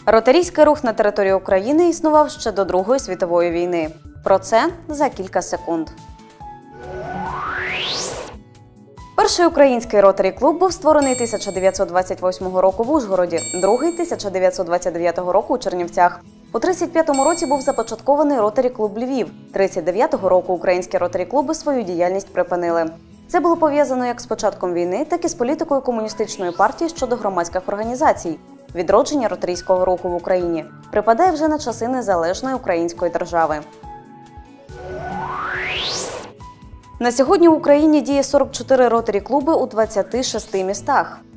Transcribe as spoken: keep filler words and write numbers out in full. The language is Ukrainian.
Ротарійський рух на території України існував ще до Другої світової війни. Про це за кілька секунд. Перший український ротарі-клуб був створений тисяча дев'ятсот двадцять восьмого року в Ужгороді, другий – тисяча дев'ятсот двадцять дев'ятого року у Чернівцях. У тридцять п'ятому році був започаткований ротарі-клуб Львів. тридцять дев'ятого року українські ротарі-клуби свою діяльність припинили. Це було пов'язано як з початком війни, так і з політикою комуністичної партії щодо громадських організацій. Відродження ротарійського руху в Україні припадає вже на часи незалежної української держави. На сьогодні в Україні діє сорок чотири ротарі-клуби у двадцяти шести містах.